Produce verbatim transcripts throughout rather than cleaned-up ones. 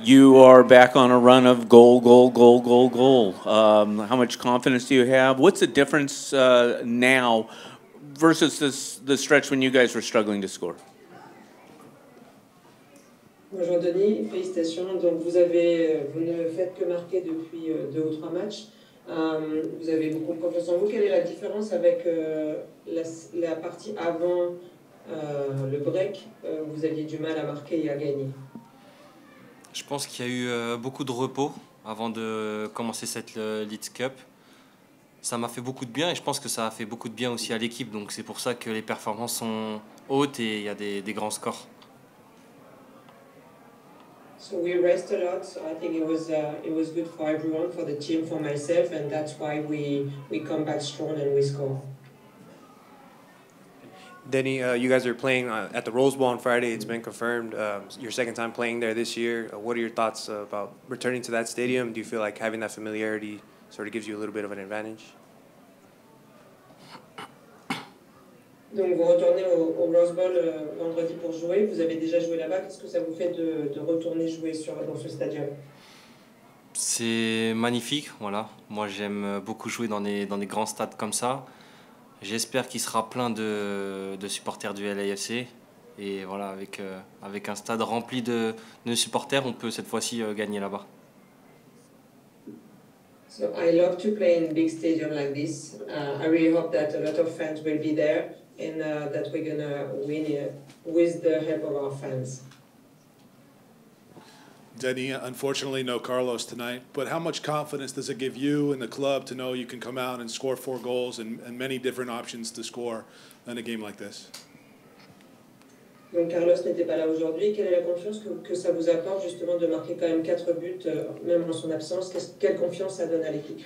You are back on a run of goal, goal, goal, goal, goal. Um, how much confidence do you have? What's the difference uh, now versus this, the stretch when you guys were struggling to score? Bonjour Denis, félicitations. Donc vous avez, vous ne faites que marquer depuis deux ou trois matchs. Euh, vous avez beaucoup de confiance en vous. Quelle est la différence avec euh, la, la partie avant euh, le break euh, vous aviez du mal à marquer et à gagner? Je pense qu'il y a eu euh, beaucoup de repos avant de commencer cette euh, Leeds Cup. Ça m'a fait beaucoup de bien et je pense que ça a fait beaucoup de bien aussi à l'équipe. Donc c'est pour ça que les performances sont hautes et il y a des, des grands scores. So we rest a lot. So I think it was uh, it was good for everyone, for the team, for myself, and that's why we we come back strong and we score. Denny, uh, you guys are playing uh, at the Rose Bowl on Friday. It's been confirmed. Um, your second time playing there this year. Uh, what are your thoughts uh, about returning to that stadium? Do you feel like having that familiarity sort of gives you a little bit of an advantage? Donc vous retournez au, au Rose Bowl euh, vendredi pour jouer. Vous avez déjà joué là-bas. Qu'est-ce que ça vous fait de, de retourner jouer sur, dans ce stadium? C'est magnifique, voilà. Moi j'aime beaucoup jouer dans des, dans des grands stades comme ça. J'espère qu'il sera plein de, de supporters du L A F C. Et voilà, avec, euh, avec un stade rempli de, de supporters, on peut cette fois-ci euh, gagner là-bas. So I love to play in big stadium like this. Uh, I really hope that a lot of fans will be there and uh, that we're gonna win uh, with the help of our fans. Denny, unfortunately, no Carlos tonight, but how much confidence does it give you and the club to know you can come out and score four goals and, and many different options to score in a game like this? Donc Carlos n'était pas là aujourd'hui. Quelle est la confiance que, que ça vous apporte justement de marquer quand même quatre buts, euh, même en son absence? Quelle confiance ça donne à l'équipe?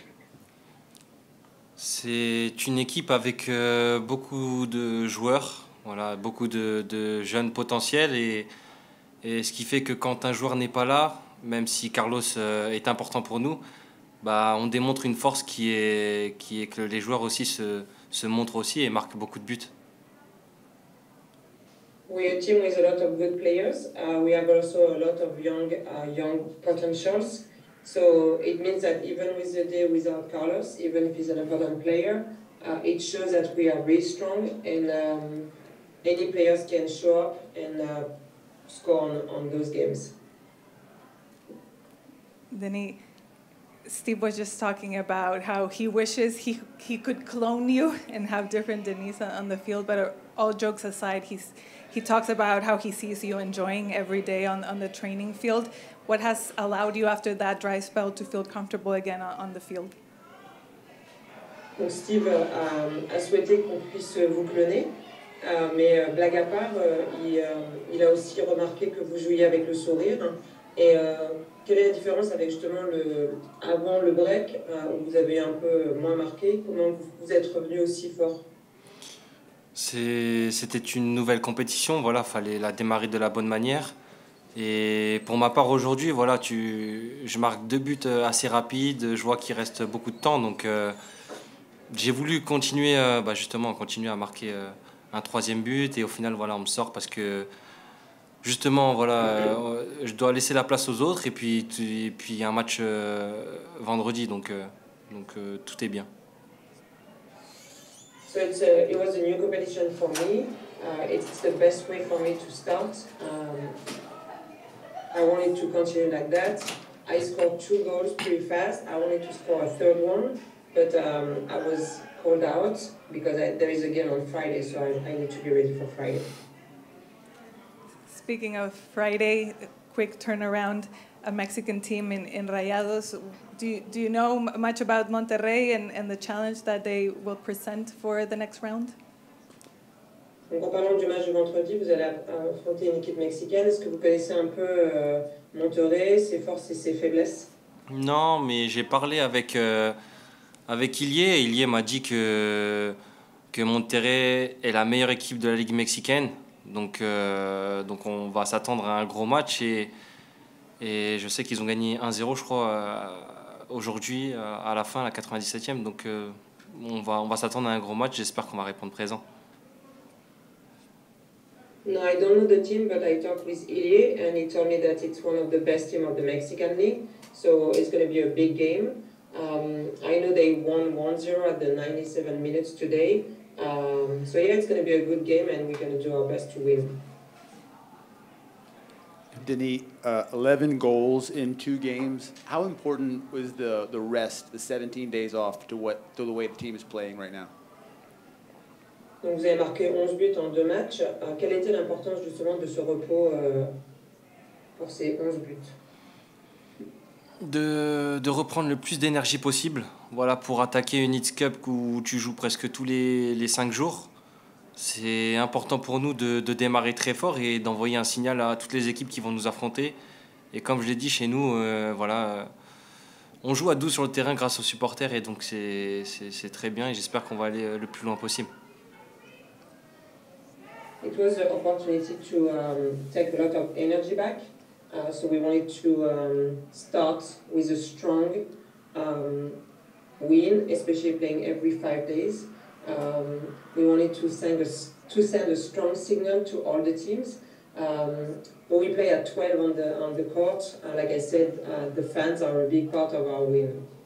C'est une équipe avec euh, beaucoup de joueurs, voilà, beaucoup de, de jeunes potentiels et Et ce qui fait que quand un joueur n'est pas là, même si Carlos euh, est important pour nous, bah, on démontre une force qui est, qui est que les joueurs aussi se, se montrent aussi et marquent beaucoup de buts. We're a team with a lot of good players. Uh, we have also a lot of young, uh, young potentials. So it means that even with the day without Carlos, even if he's an important player, uh, it shows that we are really strong and um, any players can show up and uh, score on, on those games. Denny, Steve was just talking about how he wishes he he could clone you and have different Denise on the field. But all jokes aside, he's he talks about how he sees you enjoying every day on, on the training field. What has allowed you after that dry spell to feel comfortable again on, on the field? Donc Steve euh, a souhaité qu'on puisse vous cloner. Euh, mais euh, blague à part, euh, il, euh, il a aussi remarqué que vous jouiez avec le sourire. Et euh, quelle est la différence avec justement le, avant le break, euh, où vous avez un peu moins marqué? Comment vous, vous êtes revenu aussi fort? C'était une nouvelle compétition, voilà, fallait la démarrer de la bonne manière. Et pour ma part aujourd'hui, voilà, tu, je marque deux buts assez rapides, je vois qu'il reste beaucoup de temps, donc euh, j'ai voulu continuer, euh, bah justement, continuer à marquer euh, un troisième but et au final voilà on me sort parce que justement voilà euh, je dois laisser la place aux autres et puis et puis il y a un match euh, vendredi donc euh, donc euh, tout est bien. So it's a, it was a new competition for me. Uh, it's the best way for me to start. Um, I wanted to continue like that. I scored two goals pretty fast. I wanted to score a third one, but um, I was called out because I, there is a game on Friday, so I, I need to be ready for Friday. Speaking of Friday, a quick turnaround, a Mexican team in, in Rayados. Do you, do you know much about Monterrey and, and the challenge that they will present for the next round? Donc en parlant du match de vendredi, vous allez affronter une équipe mexicaine. Est-ce que vous connaissez un peu euh, Monterrey, ses forces et ses faiblesses? Non, mais j'ai parlé avec euh, avec Ilié. Ilié m'a dit que que Monterrey est la meilleure équipe de la Ligue mexicaine. Donc euh, donc on va s'attendre à un gros match et et je sais qu'ils ont gagné un zéro, je crois, euh, aujourd'hui à la fin, à la quatre-vingt-dix-septième. Donc euh, on va on va s'attendre à un gros match. J'espère qu'on va répondre présent. No, I don't know the team, but I talked with Ilie, and he told me that it's one of the best team of the Mexican League, so it's going to be a big game. Um, I know they won one zero at the ninety-seven minutes today, um, so yeah, it's going to be a good game, and we're going to do our best to win. Denis, uh, eleven goals in two games. How important was the, the rest, the seventeen days off, to, what, to the way the team is playing right now? Donc vous avez marqué onze buts en deux matchs. Euh, quelle était l'importance justement de ce repos euh, pour ces onze buts? De, de reprendre le plus d'énergie possible, voilà, pour attaquer une Heats Cup où tu joues presque tous les, les cinq jours. C'est important pour nous de, de démarrer très fort et d'envoyer un signal à toutes les équipes qui vont nous affronter. Et comme je l'ai dit, chez nous, euh, voilà, euh, on joue à douze sur le terrain grâce aux supporters et donc c'est, c'est, c'est très bien et j'espère qu'on va aller le plus loin possible. It was an opportunity to um, take a lot of energy back. Uh, so we wanted to um, start with a strong um, win, especially playing every five days. Um, we wanted to send, a, to send a strong signal to all the teams. Um, but we play at twelve on the, on the court. Uh, like I said, uh, the fans are a big part of our win.